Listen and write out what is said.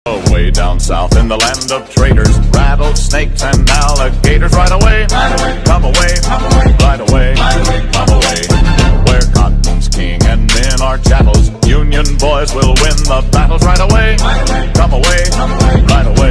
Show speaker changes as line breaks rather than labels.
Way down south in the land of traders, rattlesnakes and alligators. Right away, come away, right away, come away. Where cotton's king and men are chattels, Union boys will win the battles. Right away, come away, right away.